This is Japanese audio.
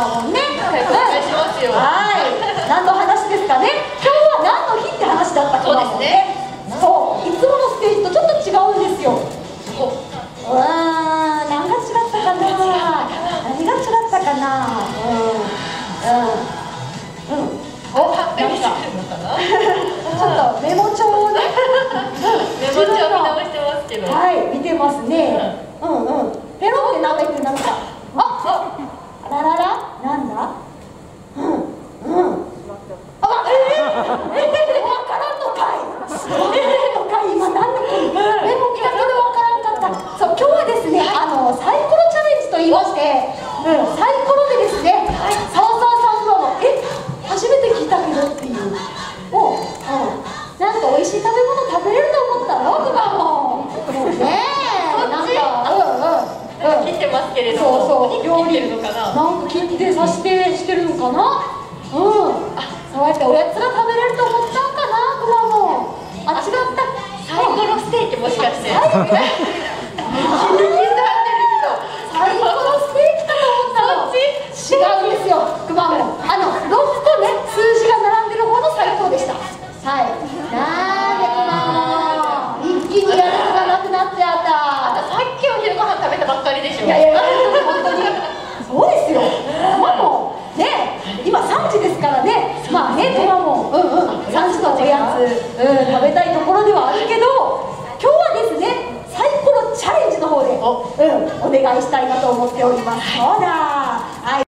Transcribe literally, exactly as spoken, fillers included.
だもんね。 お願いしますよ。 はい、何の話ですかね。今日は何の日って話だったかもね。そう、いつものステージとちょっと違うんですよ。うわー、何が違ったかな。何が違ったかな。うんうんうん。お、なんかちょっとメモ帳をね、 メモ帳見直してますけど。 はい、見てますね。うんうん。ペロってなんか言ってなんか。あ、あららら、なんだ。うんうん。あ、えー、えー、わからんのかい。えー、のかい、今なんだっけ。メモ見たけどわからんかった。そう、今日はですね、あのサイコロチャレンジと言いまして、うん、サイコロでですね、沢沢さんのえ。初めて聞いたけどっていう。おう、うん、なんか美味しい食べ物食べれると思ったろ、くまモン。ねえ、なんか、うんうん、 切ってますけれども。そうそう、 料理のかな。 なんか切ってさしてしてるのかな。うん、あ、そうやっておやつが食べれると思ったんかな、くまモン。あ、違った。 サイコロステーキもしかして。 サイコロステーキかと思ったの。違うんですよ、くまモン。あのろっこね、数字が並んでる方のサイコロでした。はい。なんでくまモン、一気にやる気がなくなっちゃった。 さっきお昼ご飯食べたばっかりでしょ。 いやいやいや、本当にそうですよ。くまモンね、今さんじですからね。まあね、くまモン、うんうん、さんじのおやつ、うん、食べたいところではあるけど、今日はですね、サイコロチャレンジの方で、うん、お願いしたいなと思っております。そうだ。